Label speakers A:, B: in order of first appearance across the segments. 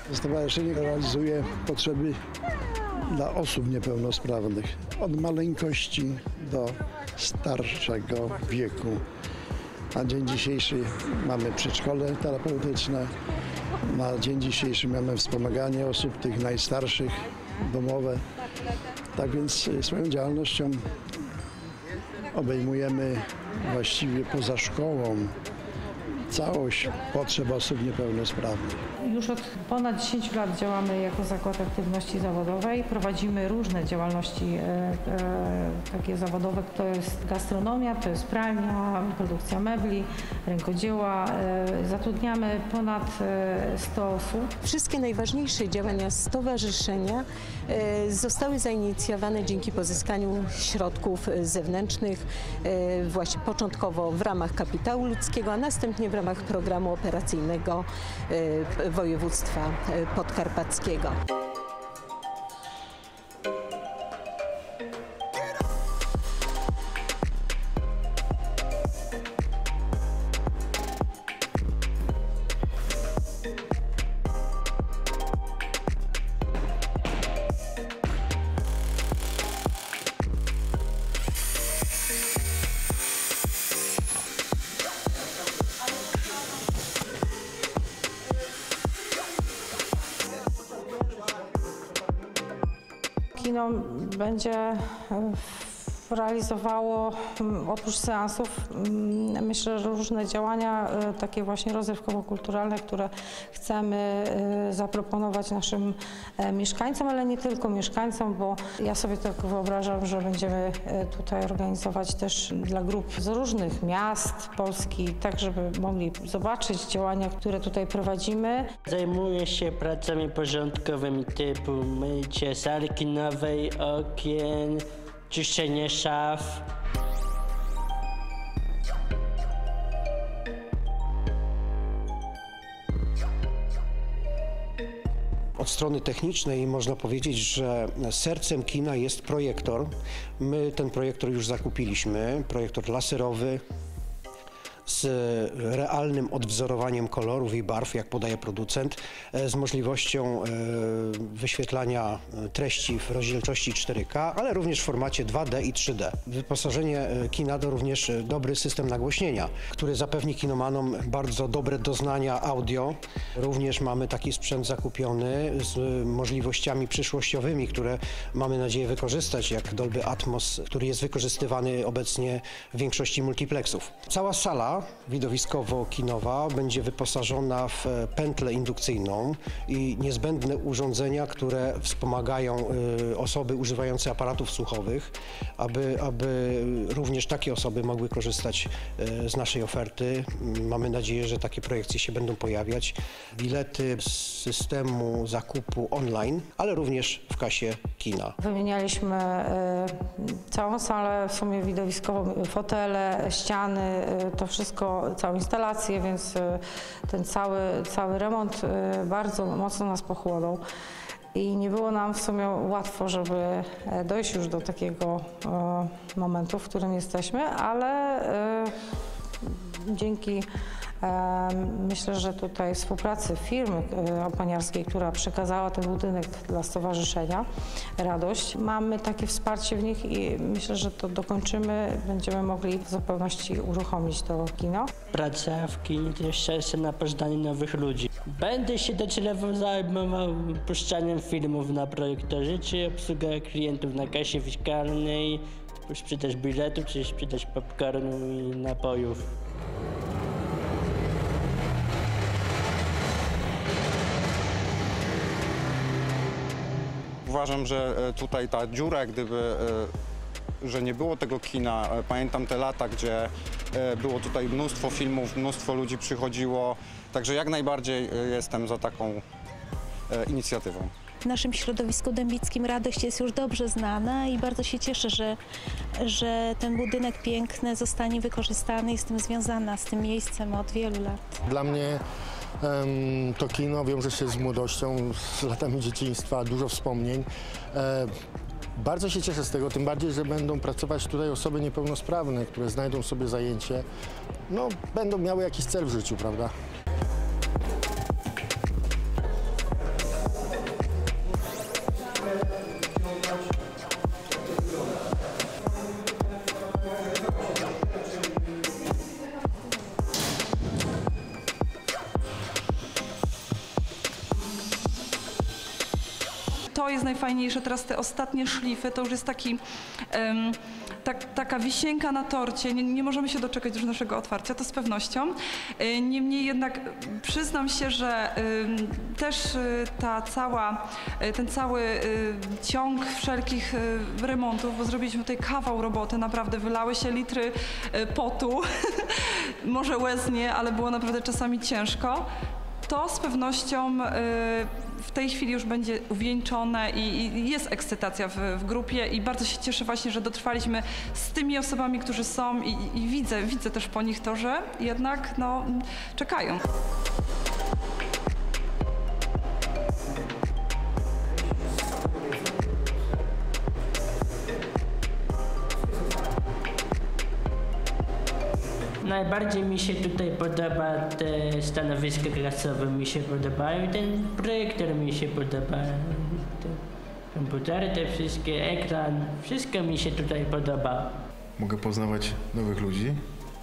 A: Stowarzyszenie realizuje potrzeby dla osób niepełnosprawnych, od maleńkości do starszego wieku. Na dzień dzisiejszy mamy przedszkole terapeutyczne, na dzień dzisiejszy mamy wspomaganie osób tych najstarszych, domowe. Tak więc swoją działalnością obejmujemy właściwie poza szkołą całość potrzeb osób niepełnosprawnych.
B: Już od ponad 10 lat działamy jako Zakład Aktywności Zawodowej. Prowadzimy różne działalności takie zawodowe. To jest gastronomia, to jest pralnia, produkcja mebli, rękodzieła. Zatrudniamy ponad 100 osób.
C: Wszystkie najważniejsze działania stowarzyszenia zostały zainicjowane dzięki pozyskaniu środków zewnętrznych, właśnie początkowo w ramach kapitału ludzkiego, a następnie w ramach programu operacyjnego województwa podkarpackiego.
B: Kino będzie realizowało oprócz seansów, myślę, że różne działania takie właśnie rozrywkowo-kulturalne, które chcemy zaproponować naszym mieszkańcom, ale nie tylko mieszkańcom, bo ja sobie tak wyobrażam, że będziemy tutaj organizować też dla grup z różnych miast Polski, tak żeby mogli zobaczyć działania, które tutaj prowadzimy.
D: Zajmuję się pracami porządkowymi typu mycie sali kinowej, okien, czyszczenie szaf.
E: Od strony technicznej można powiedzieć, że sercem kina jest projektor. My ten projektor już zakupiliśmy, projektor laserowy z realnym odwzorowaniem kolorów i barw, jak podaje producent, z możliwością wyświetlania treści w rozdzielczości 4K, ale również w formacie 2D i 3D. Wyposażenie kina to również dobry system nagłośnienia, który zapewni kinomanom bardzo dobre doznania audio. Również mamy taki sprzęt zakupiony z możliwościami przyszłościowymi, które mamy nadzieję wykorzystać, jak Dolby Atmos, który jest wykorzystywany obecnie w większości multiplexów. Cała sala widowiskowo-kinowa będzie wyposażona w pętlę indukcyjną i niezbędne urządzenia, które wspomagają osoby używające aparatów słuchowych, aby również takie osoby mogły korzystać z naszej oferty. Mamy nadzieję, że takie projekcje się będą pojawiać. Bilety z systemu zakupu online, ale również w kasie kina.
B: Wymienialiśmy całą salę, w sumie widowiskową, fotele, ściany, to wszystko, całą instalację, więc ten cały remont bardzo mocno nas pochłonął. I nie było nam w sumie łatwo, żeby dojść już do takiego momentu, w którym jesteśmy, ale dzięki myślę, że tutaj współpracy firmy oponiarskiej, która przekazała ten budynek dla stowarzyszenia Radość, mamy takie wsparcie w nich i myślę, że to dokończymy, będziemy mogli w zupełności uruchomić to kino.
D: Praca w kinie to jest szansa na poznanie nowych ludzi. Będę się docelowo zajmował puszczaniem filmów na projektorze, czy obsługa klientów na kasie fiskalnej, sprzedaż biletów, czy sprzedaż popcornu i napojów.
F: Uważam, że tutaj ta dziura, że nie było tego kina, pamiętam te lata, gdzie było tutaj mnóstwo filmów, mnóstwo ludzi przychodziło, także jak najbardziej jestem za taką inicjatywą.
G: W naszym środowisku dębickim Radość jest już dobrze znana i bardzo się cieszę, że ten budynek piękny zostanie wykorzystany. Jestem związana z tym miejscem od wielu lat.
H: Dla mnie to kino wiąże się z młodością, z latami dzieciństwa, dużo wspomnień. Bardzo się cieszę z tego, tym bardziej, że będą pracować tutaj osoby niepełnosprawne, które znajdą sobie zajęcie, no, będą miały jakiś cel w życiu, prawda?
I: to jest najfajniejsze. Teraz te ostatnie szlify to już jest taki, taka wisienka na torcie. Nie możemy się doczekać już naszego otwarcia, to z pewnością. Niemniej jednak przyznam się, że też ten cały ciąg wszelkich remontów, bo zrobiliśmy tutaj kawał roboty, naprawdę wylały się litry potu, może łez nie, ale było naprawdę czasami ciężko. To z pewnością w tej chwili już będzie uwieńczone i jest ekscytacja w grupie i bardzo się cieszę właśnie, że dotrwaliśmy z tymi osobami, którzy są i widzę też po nich to, że jednak no, czekają.
D: Najbardziej mi się tutaj podoba te stanowiska klasowe, mi się podobają, ten projektor mi się podoba, te komputery, te wszystkie, ekran, wszystko mi się tutaj podoba.
J: Mogę poznawać nowych ludzi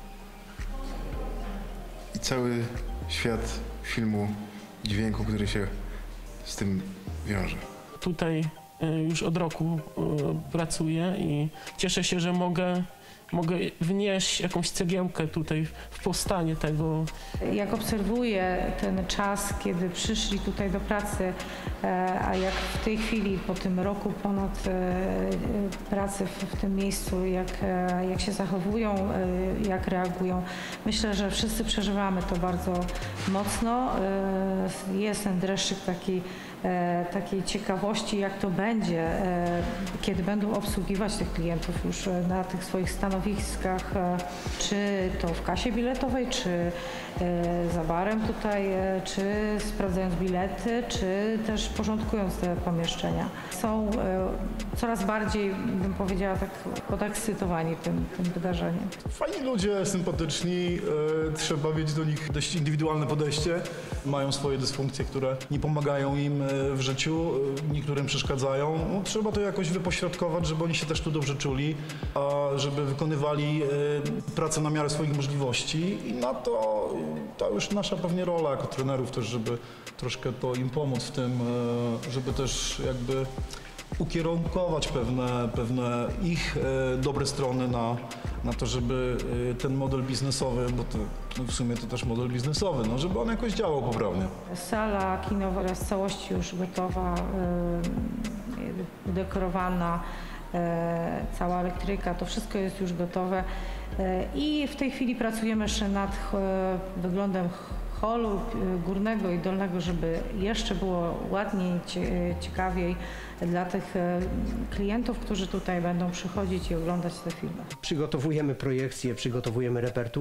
J: i cały świat filmu, dźwięku, który się z tym wiąże.
K: Tutaj już od roku pracuję i cieszę się, że mogę wnieść jakąś cegiełkę tutaj w powstanie tego.
B: Jak obserwuję ten czas, kiedy przyszli tutaj do pracy, a jak w tej chwili po tym roku ponad pracy w tym miejscu, jak się zachowują, jak reagują, myślę, że wszyscy przeżywamy to bardzo mocno. Jest ten dreszczyk takiej ciekawości, jak to będzie, kiedy będą obsługiwać tych klientów już na tych swoich stanowiskach, czy to w kasie biletowej, czy za barem tutaj, czy sprawdzając bilety, czy też porządkując te pomieszczenia. Są coraz bardziej, bym powiedziała, tak podekscytowani tym wydarzeniem.
L: Fajni ludzie, sympatyczni, trzeba mieć do nich dość indywidualne podejście. Mają swoje dysfunkcje, które nie pomagają im w życiu, niektórym przeszkadzają. No, trzeba to jakoś wypośrodkować, żeby oni się też tu dobrze czuli, a żeby wykonywali pracę na miarę swoich możliwości i na to już nasza pewnie rola jako trenerów też, żeby troszkę to im pomóc w tym, żeby też jakby ukierunkować pewne ich dobre strony na to, żeby ten model biznesowy, bo to w sumie to też model biznesowy, no, żeby on jakoś działał poprawnie.
B: Sala kinowa jest w całości już gotowa, udekorowana, cała elektryka, to wszystko jest już gotowe i w tej chwili pracujemy jeszcze nad wyglądem holu górnego i dolnego, żeby jeszcze było ładniej, ciekawiej dla tych klientów, którzy tutaj będą przychodzić i oglądać te filmy.
E: Przygotowujemy projekcje, przygotowujemy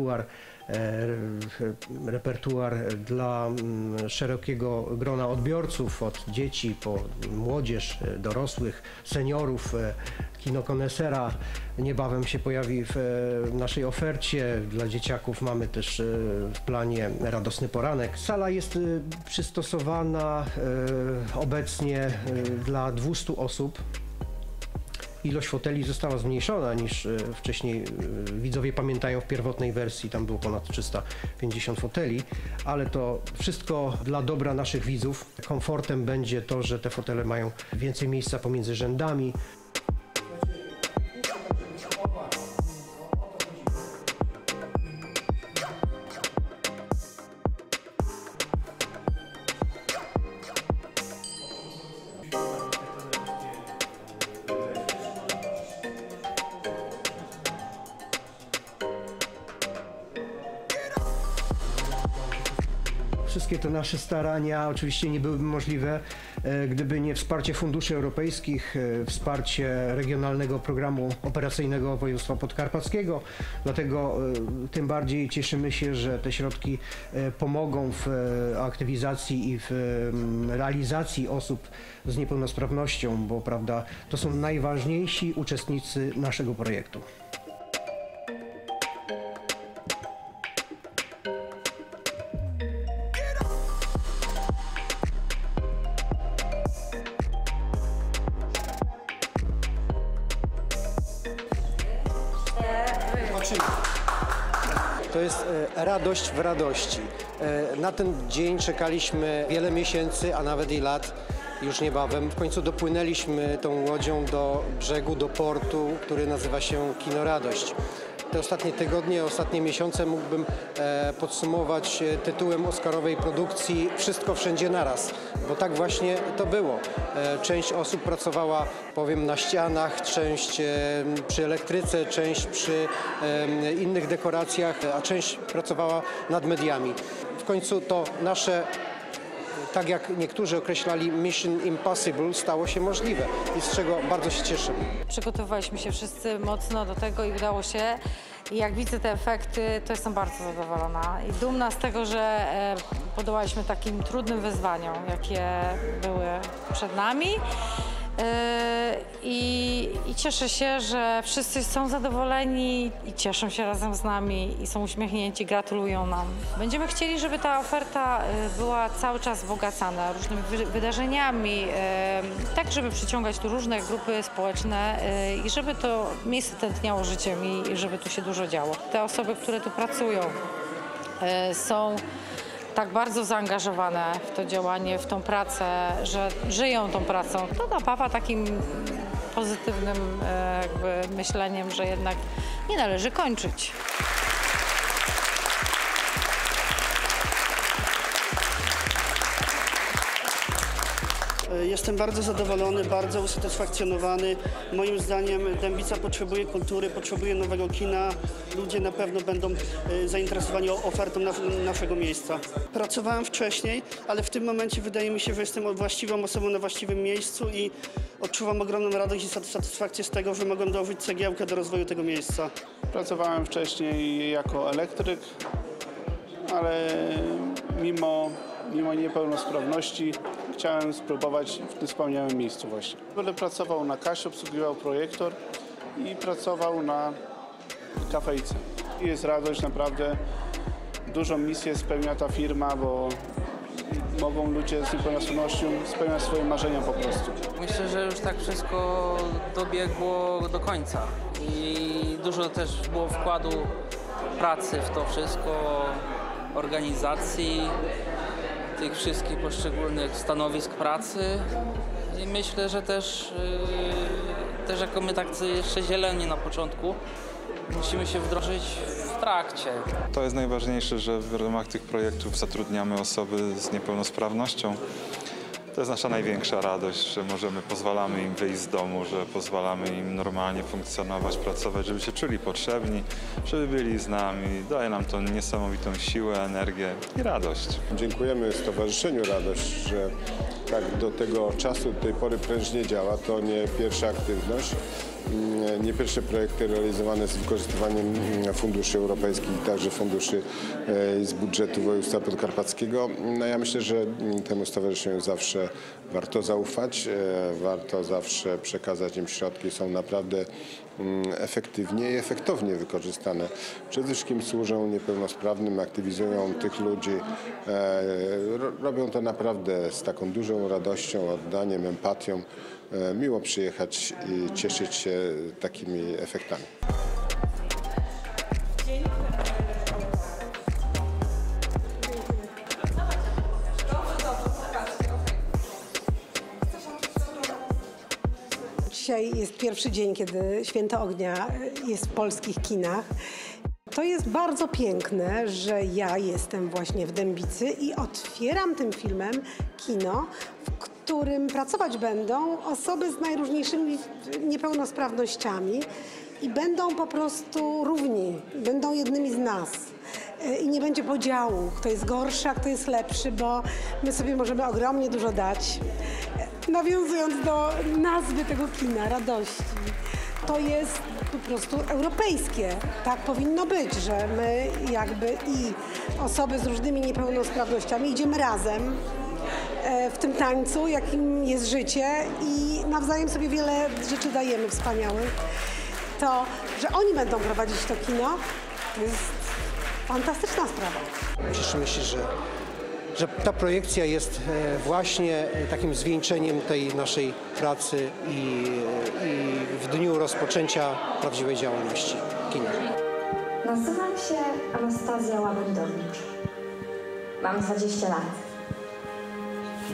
E: repertuar dla szerokiego grona odbiorców, od dzieci po młodzież, dorosłych, seniorów. Kino Konesera niebawem się pojawi w naszej ofercie. Dla dzieciaków mamy też w planie Radosny Poranek. Sala jest przystosowana obecnie dla 200 osób. Ilość foteli została zmniejszona niż wcześniej widzowie pamiętają w pierwotnej wersji, tam było ponad 350 foteli, ale to wszystko dla dobra naszych widzów. Komfortem będzie to, że te fotele mają więcej miejsca pomiędzy rzędami. Wszystkie te nasze starania oczywiście nie byłyby możliwe, gdyby nie wsparcie funduszy europejskich, wsparcie Regionalnego Programu Operacyjnego Województwa Podkarpackiego. Dlatego tym bardziej cieszymy się, że te środki pomogą w aktywizacji i w realizacji osób z niepełnosprawnością, bo prawda, to są najważniejsi uczestnicy naszego projektu. To jest radość w radości. Na ten dzień czekaliśmy wiele miesięcy, a nawet i lat. już niebawem. W końcu dopłynęliśmy tą łodzią do brzegu, do portu, który nazywa się Kino Radość. Te ostatnie tygodnie, ostatnie miesiące mógłbym podsumować tytułem oscarowej produkcji Wszystko wszędzie naraz, bo tak właśnie to było. Część osób pracowała, powiem, na ścianach, część przy elektryce, część przy innych dekoracjach, a część pracowała nad mediami. W końcu to nasze, tak jak niektórzy określali, Mission Impossible, stało się możliwe i z czego bardzo się cieszę.
B: Przygotowywaliśmy się wszyscy mocno do tego i udało się. I jak widzę te efekty, to jestem bardzo zadowolona i dumna z tego, że podołaliśmy takim trudnym wyzwaniom, jakie były przed nami. I cieszę się, że wszyscy są zadowoleni i cieszą się razem z nami i są uśmiechnięci, gratulują nam. Będziemy chcieli, żeby ta oferta była cały czas wzbogacana różnymi wydarzeniami, tak żeby przyciągać tu różne grupy społeczne i żeby to miejsce tętniało życiem i żeby tu się dużo działo. Te osoby, które tu pracują, są tak bardzo zaangażowane w to działanie, w tą pracę, że żyją tą pracą. To napawa takim pozytywnym jakby myśleniem, że jednak nie należy kończyć.
M: Jestem bardzo zadowolony, bardzo usatysfakcjonowany. Moim zdaniem Dębica potrzebuje kultury, potrzebuje nowego kina. Ludzie na pewno będą zainteresowani ofertą naszego miejsca. Pracowałem wcześniej, ale w tym momencie wydaje mi się, że jestem właściwą osobą na właściwym miejscu i odczuwam ogromną radość i satysfakcję z tego, że mogłem dołożyć cegiełkę do rozwoju tego miejsca.
N: Pracowałem wcześniej jako elektryk, ale mimo niepełnosprawności chciałem spróbować w tym wspomnianym miejscu właśnie. Będę pracował na kasie, obsługiwał projektor i pracował na kafejce. Jest radość, naprawdę dużą misję spełnia ta firma, bo mogą ludzie z niepełnosprawnością spełniać swoje marzenia po prostu.
O: Myślę, że już tak wszystko dobiegło do końca i dużo też było wkładu pracy w to wszystko, organizacji tych wszystkich poszczególnych stanowisk pracy i myślę, że też jako my tak jeszcze zieleni na początku musimy się wdrożyć w trakcie.
F: To jest najważniejsze, że w ramach tych projektów zatrudniamy osoby z niepełnosprawnością. To jest nasza największa radość, że pozwalamy im wyjść z domu, że pozwalamy im normalnie funkcjonować, pracować, żeby się czuli potrzebni, żeby byli z nami. Daje nam to niesamowitą siłę, energię i radość.
P: Dziękujemy Stowarzyszeniu Radość, że tak do tego czasu, do tej pory prężnie działa. To nie pierwsza aktywność, nie pierwsze projekty realizowane z wykorzystywaniem funduszy europejskich i także funduszy z budżetu województwa podkarpackiego. No ja myślę, że temu stowarzyszeniu zawsze warto zaufać, warto zawsze przekazać im środki. Są naprawdę efektywnie i efektownie wykorzystane. Przede wszystkim służą niepełnosprawnym, aktywizują tych ludzi. Robią to naprawdę z taką dużą radością, oddaniem, empatią. Miło przyjechać i cieszyć się takimi efektami.
Q: Dzisiaj jest pierwszy dzień, kiedy Święto Ognia jest w polskich kinach. To jest bardzo piękne, że ja jestem właśnie w Dębicy i otwieram tym filmem kino, w którym pracować będą osoby z najróżniejszymi niepełnosprawnościami i będą po prostu równi, będą jednymi z nas. I nie będzie podziału, kto jest gorszy, a kto jest lepszy, bo my sobie możemy ogromnie dużo dać. Nawiązując do nazwy tego kina, Radości, to jest po prostu europejskie. Tak powinno być, że my jakby i osoby z różnymi niepełnosprawnościami idziemy razem w tym tańcu, jakim jest życie i nawzajem sobie wiele rzeczy dajemy wspaniałych. To, że oni będą prowadzić to kino, to jest fantastyczna sprawa.
E: Cieszymy się, że ta projekcja jest właśnie takim zwieńczeniem tej naszej pracy i w dniu rozpoczęcia prawdziwej działalności kina.
R: Nazywam się Anastazja Łabędowicz. Mam 20 lat.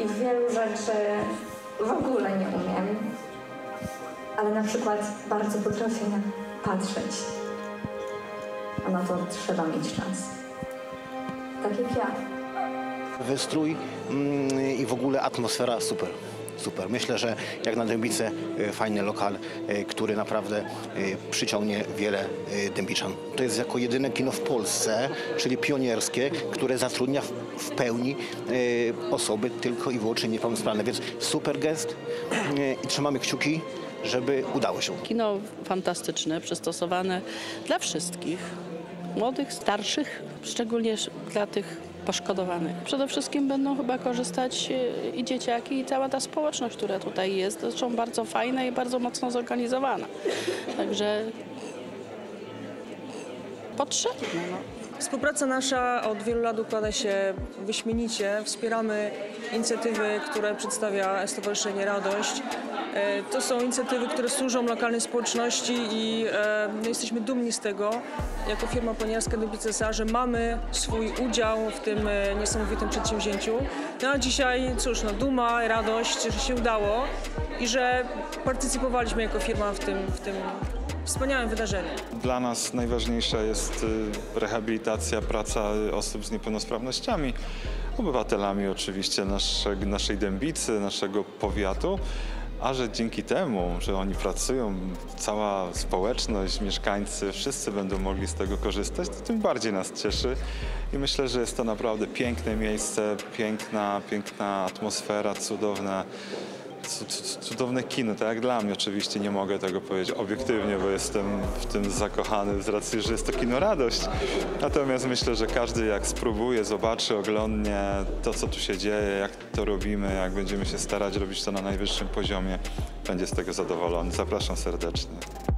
R: i wielu rzeczy w ogóle nie umiem. Ale na przykład bardzo potrafię patrzeć. A na to trzeba mieć czas. Tak jak ja.
S: Wystrój i w ogóle atmosfera super. Super. Myślę, że jak na Dębice fajny lokal, który naprawdę przyciągnie wiele dębiczan. To jest jako jedyne kino w Polsce, czyli pionierskie, które zatrudnia w pełni osoby tylko i wyłącznie niepełnosprawne. Więc super gest i trzymamy kciuki, żeby udało się.
T: Kino fantastyczne, przystosowane dla wszystkich. Młodych, starszych, szczególnie dla tych poszkodowanych. Przede wszystkim będą chyba korzystać i dzieciaki, i cała ta społeczność, która tutaj jest. Zresztą bardzo fajna i bardzo mocno zorganizowana. Także potrzebne. No.
U: Współpraca nasza od wielu lat układa się wyśmienicie. Wspieramy inicjatywy, które przedstawia Stowarzyszenie Radość. To są inicjatywy, które służą lokalnej społeczności i jesteśmy dumni z tego, jako firma pionierska Dębice, że mamy swój udział w tym niesamowitym przedsięwzięciu. No a dzisiaj, cóż, no, duma, radość, że się udało i że partycypowaliśmy jako firma w tym wspaniałym wydarzeniu.
V: Dla nas najważniejsza jest rehabilitacja, praca osób z niepełnosprawnościami, obywatelami oczywiście naszej Dębicy, naszego powiatu, a że dzięki temu, że oni pracują, cała społeczność, mieszkańcy, wszyscy będą mogli z tego korzystać, to tym bardziej nas cieszy i myślę, że jest to naprawdę piękne miejsce, piękna atmosfera, cudowne kino, tak jak dla mnie. Oczywiście nie mogę tego powiedzieć obiektywnie, bo jestem w tym zakochany z racji, że jest to kino Radość. Natomiast myślę, że każdy jak spróbuje, zobaczy, oglądnie to, co tu się dzieje, jak to robimy, jak będziemy się starać robić to na najwyższym poziomie, będzie z tego zadowolony. Zapraszam serdecznie.